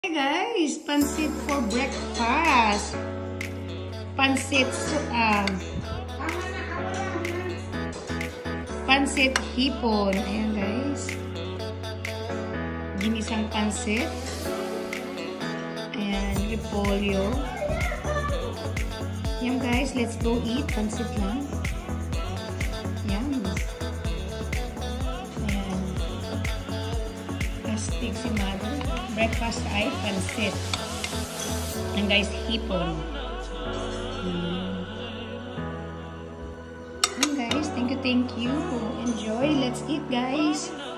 Hey guys, pansit for breakfast. Pansit pansit hipon. Ayan guys. Ginisang pansit. Ayan, repolyo. Ayan guys, let's go eat. Pansit lang. Ayan. Ayan. Astig si mother. Breakfast ay pansit. And guys, hipon. And guys, thank you. Enjoy. Let's eat, guys.